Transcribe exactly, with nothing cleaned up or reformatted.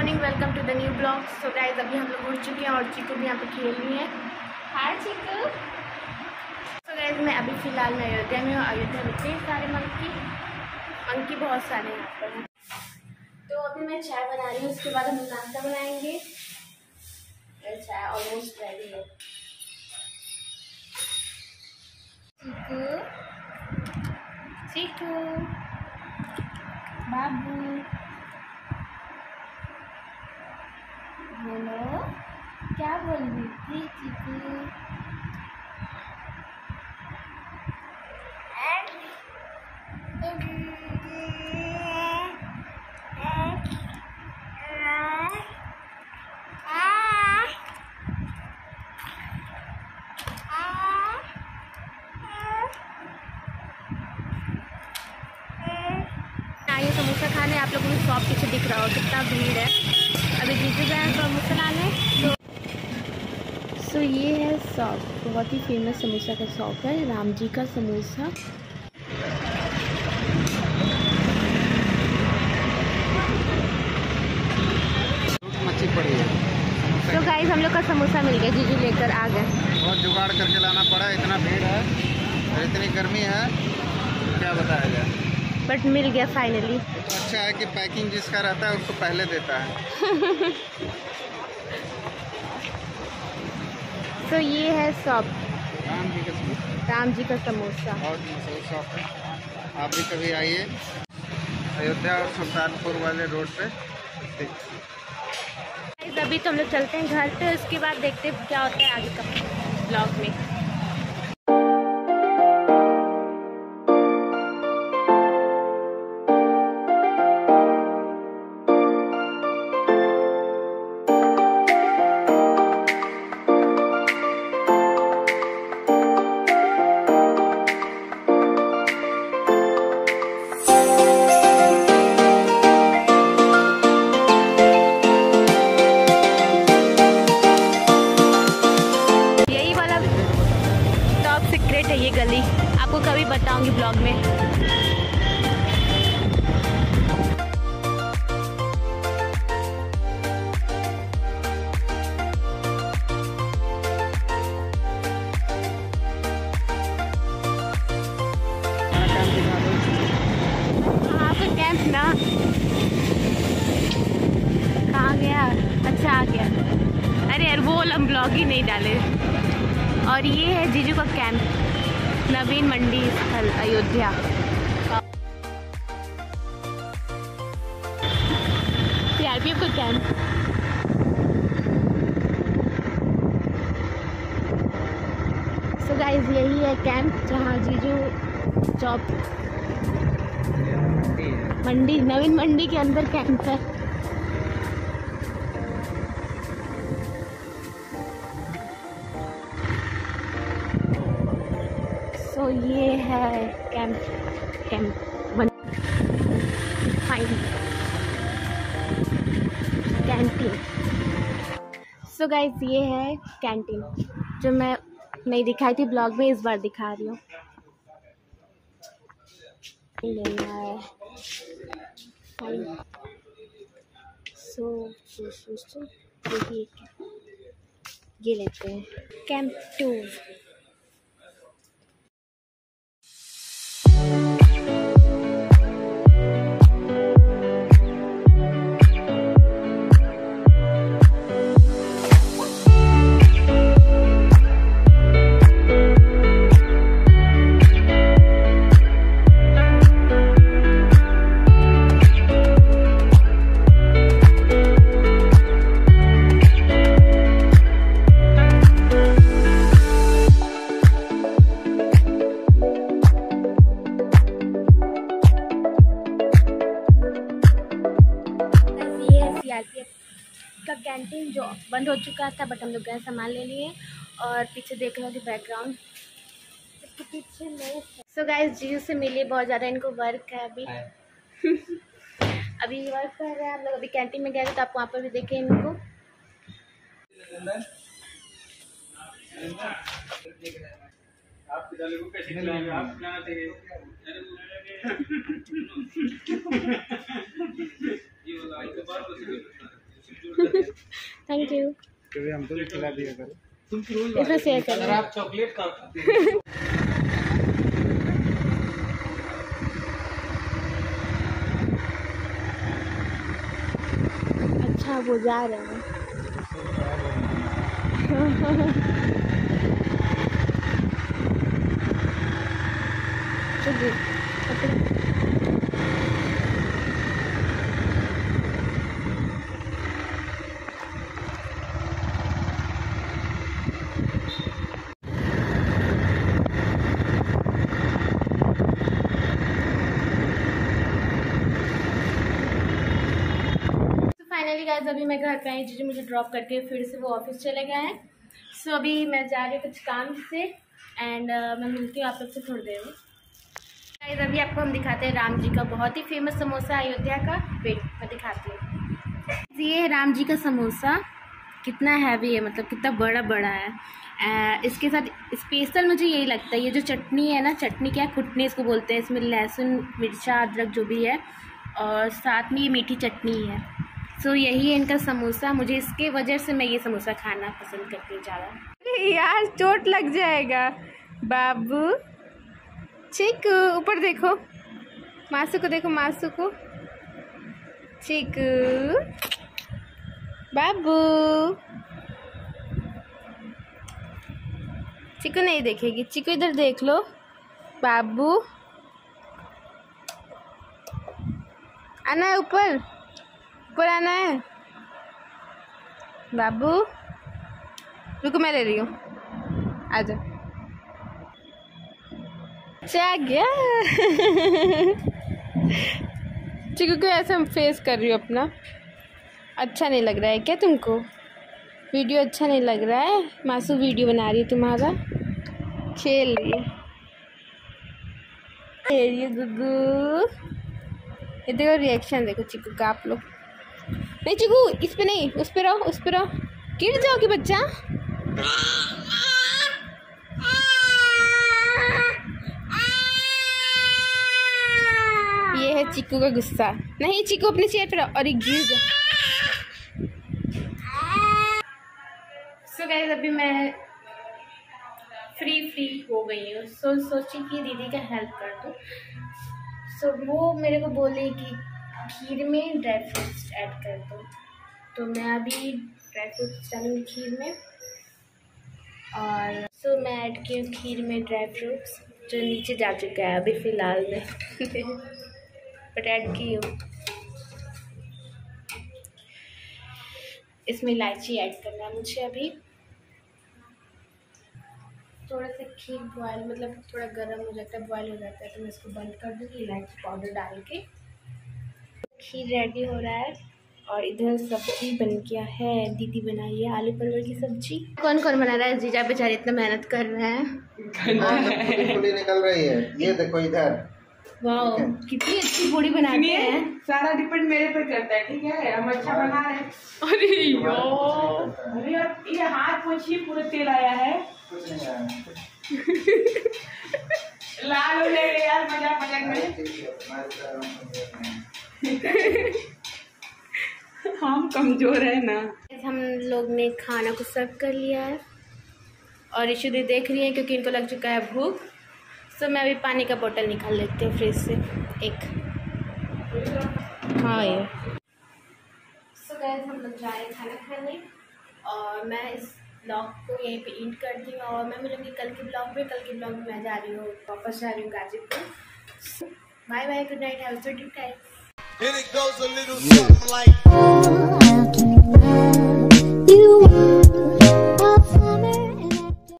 Morning, welcome to the new blog. So guys, अभी हम लोग उठ चुके हैं और चीकू भी यहाँ पे खेल रही है। हाय चीकू। सो गाइस, मैं अभी फ़िलहाल मैं अयोध्या में हूँ। अयोध्या में इतने सारे मंकी मंकी बहुत सारे यहाँ पर हैं। तो अभी मैं चाय बना रही हूँ, उसके बाद हम नाश्ता बनाएंगे। चाय ऑलमोस्ट रेडी है। चीकू चीकू बाबू बोलो, क्या बोल रही थी चीकू? आइए समोसा खाने। आप लोगों को शॉप पीछे दिख रहा हो कितना भीड़ है। अभी जीजू गए हैं समोसा लाने। तो सो ये है शॉप, बहुत ही फेमस समोसा का शॉप है, राम जी का समोसा। मच्छी पड़ी है। तो गाइस, हम लोग का समोसा मिल गया, जीजू लेकर आ गए। बहुत जुगाड़ करके लाना पड़ा, इतना भीड़ है और इतनी गर्मी है, क्या बताया जाए। बट मिल गया फाइनली। तो अच्छा है कि पैकिंग जिसका रहता है उसको पहले देता है। तो ये है शॉप, राम जी का समोसा। राम जी का समोसा। बहुत मशहूर शॉप है, आप भी कभी आइए अयोध्या और सुल्तानपुर वाले रोड पे। अभी तो हम लोग चलते हैं घर पे, उसके बाद देखते हैं क्या होता है आगे का ब्लॉग में। है ये गली, आपको कभी बताऊंगी ब्लॉग में। आपका कैंप ना कहाँ गया? अच्छा आ गया। अरे यार, वो हम ब्लॉग ही नहीं डाले। और ये है जीजू का कैंप, नवीन मंडी स्थल अयोध्या। सीआरपीएफ का कैंप। सो गाइस, यही है कैंप जहाँ जीजू जॉब, मंडी, नवीन मंडी के अंदर कैंप है। तो ये है camp camp one fine canteen. So guys, ये है कैंटीन जो मैं नहीं दिखाई थी ब्लॉग में, इस बार दिखा रही हूँ। लेना है सो सो सो सो देखिए, ये लेते हैं कैंप टू। का कैंटीन जो बंद हो चुका था, बट हम लोग गए सामान ले लिए। और पीछे देख रहे हो कि बैकग्राउंड इसके पीछे में। सो गाइस, जीजू से मिलिए, बहुत ज़्यादा इनको वर्क है अभी। अभी वर्क कर रहे हैं हम लोग। अभी कैंटीन में गए थे तो आप वहाँ पर भी देखें इनको। आप थैंक यू। कभी हमको भी खिला दिया करो। तुम इतना शेयर करो। आप चॉकलेट खाते अच्छा वो जा रहे हैं। चलिए फाइनली गाइस अभी मैं घर पे आई, जीजू मुझे ड्रॉप करके फिर से वो ऑफिस चले गए हैं। सो so, अभी मैं जा रही हूँ कुछ काम से एंड uh, मैं मिलती हूँ आप लोग से थोड़ी देर में। गाइस अभी आपको हम दिखाते हैं राम जी का बहुत ही फेमस समोसा अयोध्या का। वेट मैं दिखाती हूँ। ये है राम जी का समोसा, कितना हैवी है, मतलब कितना बड़ा बड़ा है। uh, इसके साथ स्पेशल मुझे यही लगता है ये जो चटनी है ना, चटनी क्या कुटनी इसको बोलते हैं, इसमें लहसुन मिर्चा अदरक जो भी है और साथ में ये मीठी चटनी है। सो so, यही है इनका समोसा। मुझे इसके वजह से मैं ये समोसा खाना पसंद करती हूँ ज़्यादा। यार चोट लग जाएगा बाबू। चीकू ऊपर देखो, मासू को देखो, मासू को। चीकू बाबू, चीकू नहीं देखेगी, चीकू इधर देख लो। बाबू आना है ऊपर, ऊपर आना है बाबू। रुको मैं ले रही हूँ, आजा। जा गया। चिकू को ऐसा फेस कर रही हो अपना, अच्छा नहीं लग रहा है क्या तुमको? वीडियो अच्छा नहीं लग रहा है? मासू वीडियो बना रही है तुम्हारा, खेल रही है। खेल रही गुगू। ये देखो रिएक्शन देखो चिकू का आप लोग। नहीं चिकू इस पे नहीं, उस पे रहो, उस पे रहो, गिर जाओगी बच्चा। ये है चिकू का गुस्सा। नहीं चिकू अपने चेयर पे रहो, और एक गिर जा। सो गाइस अभी मैं फ्री फ्री हो गई हूँ। सो सोची कि दीदी का हेल्प कर दूँ। सो वो मेरे को बोले कि खीर में ड्राई फ्रूट्स ऐड कर दो, तो मैं अभी ड्राई फ्रूट्स डालूँगी खीर में। और सो so, मैं ऐड की हूँ खीर में ड्राई फ्रूट्स, जो नीचे जा चुका है अभी फ़िलहाल में। बट ऐड की हूँ। इसमें इलायची ऐड करना है मुझे अभी। थोड़ा सा खीर बॉयल, मतलब थोड़ा गर्म हो जाता है, बॉयल हो जाता है, तो मैं इसको बंद कर दूँगी इलायची पाउडर डाल के। खीर रेडी हो रहा है और इधर सब्जी बन गया है। दीदी बनाई है आलू परवल की सब्जी। कौन कौन बना रहा है? जीजा बेचारे इतना मेहनत कर रहे हैं। पूरी निकल रही है, ये देखो इधर। वाह कितनी अच्छी पूरी बनाते हैं। सारा डिपेंड मेरे पे करता है, ठीक है? हम अच्छा बना रहे हैं। अरे यार, अरे यार ये हाथ पोछिए, पूरा तेल आया है। कुछ नहीं आया। लाल हो जाएगा यार मजाक मजाक में। हम कमजोर है ना। हम लोग ने खाना को सर्व कर लिया है और ईशु दी देख रही है क्योंकि इनको लग चुका है भूख। सो मैं अभी पानी का बोतल निकाल लेती हूँ फ्रिज से एक। हाँ ये सो गाइस हम लोग जा रहे हैं खाना खाने और मैं इस ब्लॉग को यहीं पे एंड करती हूँ और मैं मिलूँगी कल के ब्लॉग में। कल के ब्लॉग में मैं जा रही हूँ, वापस जा रही हूँ Ghazipur. Bye bye, good night, have a good night. And it goes a little something like